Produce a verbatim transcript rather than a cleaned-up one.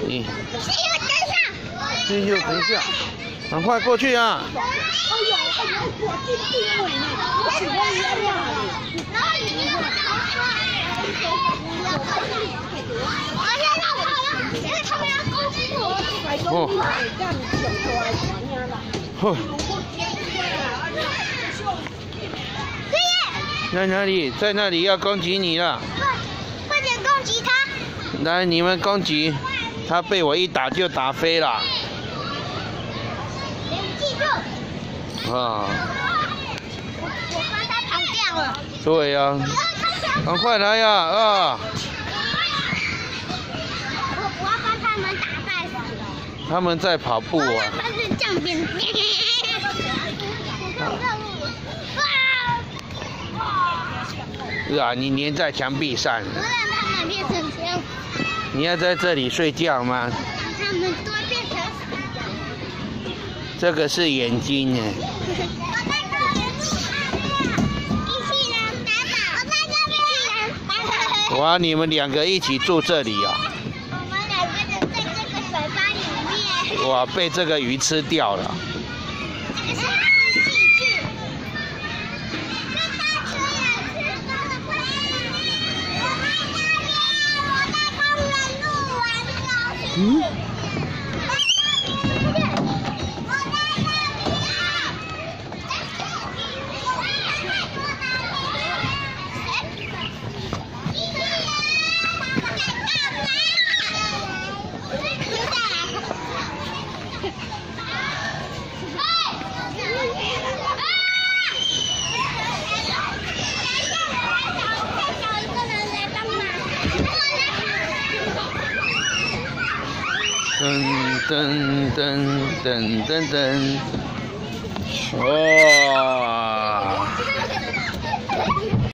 你。 等一下。 星星，等一下，赶快过去啊！ 哎呦，哎呦，我这定位呢，我喜欢一样的。然后里面有而且他们好像，因为他们要攻击我。哦。 哦。在哪里？在那里要攻击你了！ 快点攻击他！ 来，你们攻击他，被我一打就打飞了。 记住！ 啊！ 我我帮他绑掉了。 对呀、啊，赶快来呀！啊！ 我我要帮他们打败死。 他们在跑步啊！ 他是这样变。 是啊，你粘在墙壁上。 我让他们变成这样。 你要在这里睡觉吗？ 他们都变成。 这个是眼睛呢。 机器人打倒，我在这边。机器人打倒。 哇，你们两个一起住这里啊？ 我们两个人在这个水缸里面。 哇，被这个鱼吃掉了。 这个是细菌。 嗯。噔噔噔噔噔噔，哇！